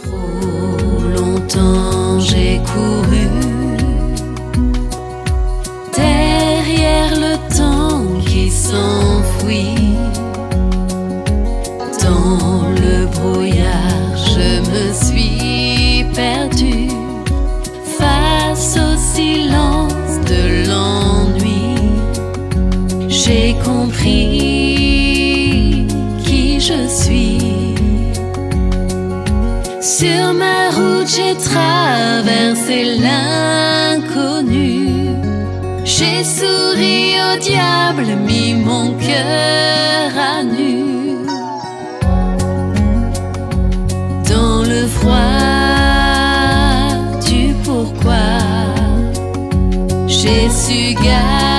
Trop longtemps j'ai couru derrière le temps qui s'enfuit. Dans le brouillard, je me suis perdue face au silence de l'ennui. J'ai compris qui je suis. Sur ma route, j'ai traversé l'inconnu. J'ai souri au diable, mis mon cœur à nu. Dans le froid du pourquoi, j'ai su garder